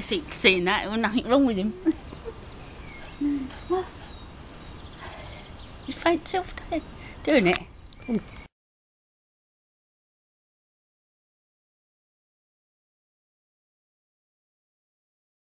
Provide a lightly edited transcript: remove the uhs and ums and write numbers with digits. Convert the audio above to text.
think seeing that, there was nothing wrong with him. You faint yourself doing it?